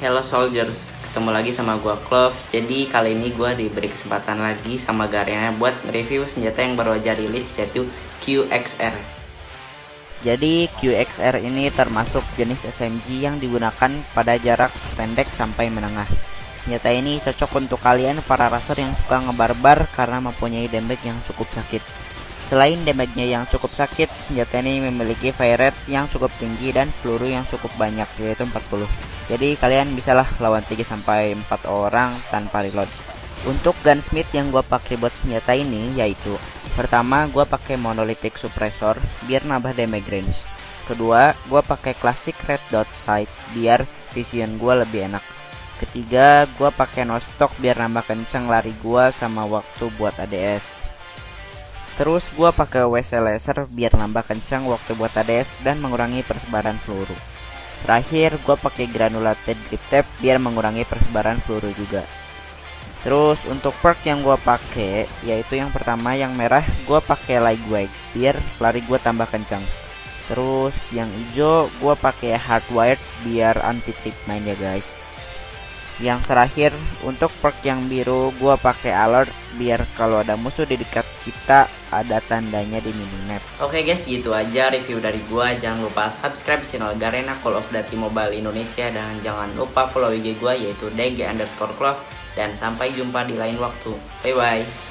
Hello Soldiers, ketemu lagi sama gua Clove. Jadi kali ini gua diberi kesempatan lagi sama Garena buat review senjata yang baru aja rilis, yaitu QXR. Jadi QXR ini termasuk jenis SMG yang digunakan pada jarak pendek sampai menengah. Senjata ini cocok untuk kalian para racer yang suka ngebarbar karena mempunyai damage yang cukup sakit. Selain damage-nya yang cukup sakit, senjata ini memiliki fire rate yang cukup tinggi dan peluru yang cukup banyak, yaitu 40. Jadi kalian bisalah lawan 3-4 orang tanpa reload. Untuk gunsmith yang gua pakai buat senjata ini yaitu: pertama, gua pakai monolithic suppressor biar nambah damage range. Kedua, gua pakai classic red dot sight biar vision gua lebih enak. Ketiga, gua pakai no stock biar nambah kencang lari gua sama waktu buat ADS. Terus gua pakai WC laser biar nambah kencang waktu buat ADS dan mengurangi persebaran peluru. Terakhir, gua pakai granulated grip tape biar mengurangi persebaran peluru juga. Terus untuk perk yang gua pakai yaitu yang pertama, yang merah gua pakai lightweight biar lari gua tambah kencang. Terus yang hijau gua pakai hardwired biar anti tip main ya guys. Yang terakhir untuk perk yang biru gua pakai alert biar kalau ada musuh di dekat kita ada tandanya di minimap. Oke guys, gitu aja review dari gua. Jangan lupa subscribe channel Garena Call of Duty Mobile Indonesia dan jangan lupa follow IG gua yaitu dg_clove. Dan sampai jumpa di lain waktu. Bye bye.